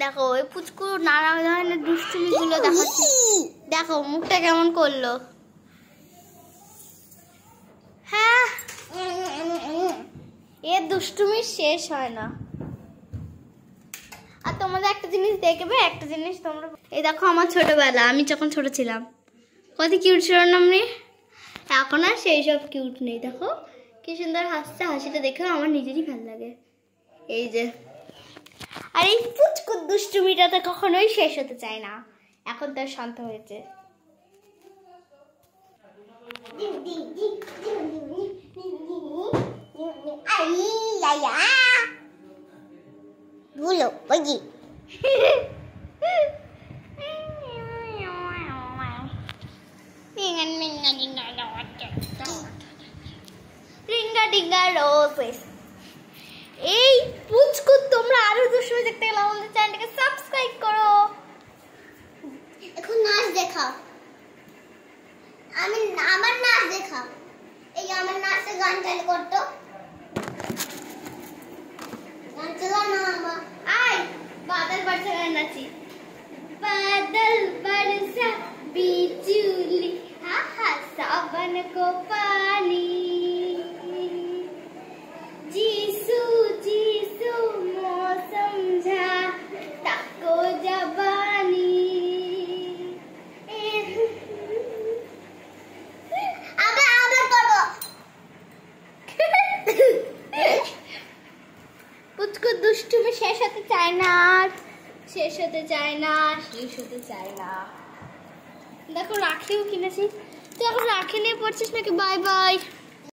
দেখো ওই পুচকু নানা ধরনের দুষ্টুমিগুলো দেখাচ্ছে। দেখো মুখটা কেমন করলো। হ্যাঁ এর দুষ্টুমি শেষ হয় না। আর তোমাদের একটা জিনিস দেখবে, একটা জিনিস তোমরা এই দেখো আমার ছোটবেলা, আমি যখন ছোট ছিলাম কত কিউট ছিল না আমি। এখন আর সেই সব কিউট নেই। দেখো কি সুন্দর হাসছে, হাসিটা দেখেও আমার নিজেরই ভালো লাগে। এই যে আর এই পুচকুর দুষ্টুমিটা তো কখনোই শেষ হতে চায় না। এখন তো শান্ত হয়েছে। ভুলো বাজি রিঙ্গা ডিঙ্গা রোজেস। এই পুচকু তোমরা আরো দুষ্টুমি দেখতে গেলে আমাদের চ্যানেলটাকে সাবস্ক্রাইব করো। এখন নাচ দেখাও, আমি আমার নাচ দেখাও। এই আমার নাচে গান চালু করতো, গান চালা না আমার। আয় বাদল বর্ষা গান নাচি। बादल बरसा बिजली हा हा सावन को पानी जीसू जीसू मौसम झा तको जबानी। আবার করবো। পুচকু দুষ্টুমি শেষ হতে চায় না, শেষ হতে চায় না, শেষ হতে চায় না। দেখো রাখিও কিনেছি। তো এখন রাখি নিয়ে পড়ছিস নাকি? Bye by.